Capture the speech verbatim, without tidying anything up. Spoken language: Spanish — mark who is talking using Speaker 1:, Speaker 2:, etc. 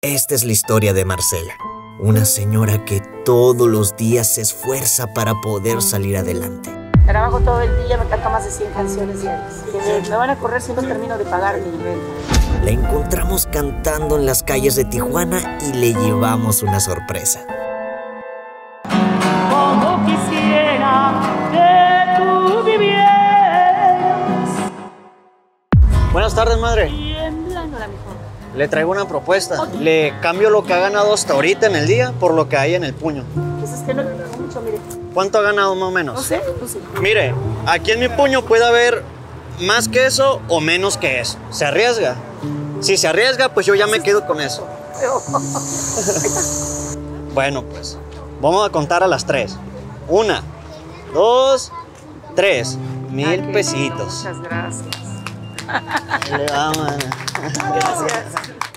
Speaker 1: Esta es la historia de Marcela, una señora que todos los días se esfuerza para poder salir adelante.
Speaker 2: Trabajo todo el día, me canto más de cien canciones diarias. Me van a correr si no termino de pagar mi renta.
Speaker 1: La encontramos cantando en las calles de Tijuana y le llevamos una sorpresa.
Speaker 2: Como quisiera que tú vivieras.
Speaker 3: Buenas tardes, madre.
Speaker 2: Tiemblando la mejor.
Speaker 3: Le traigo una propuesta. Le cambio lo que ha ganado hasta ahorita en el día por lo que hay en el puño.
Speaker 2: Pues es que no tengo mucho, mire.
Speaker 3: ¿Cuánto ha ganado más o menos?
Speaker 2: No sé, no sé.
Speaker 3: Mire, aquí en mi puño puede haber más que eso o menos que eso. ¿Se arriesga? Si se arriesga, pues yo ya me quedo con eso. Bueno, pues, vamos a contar a las tres. Una, dos, tres. Mil
Speaker 2: Ay,
Speaker 3: pesitos.
Speaker 2: Muchas gracias.
Speaker 3: Ahí le va, mana.
Speaker 2: Gracias.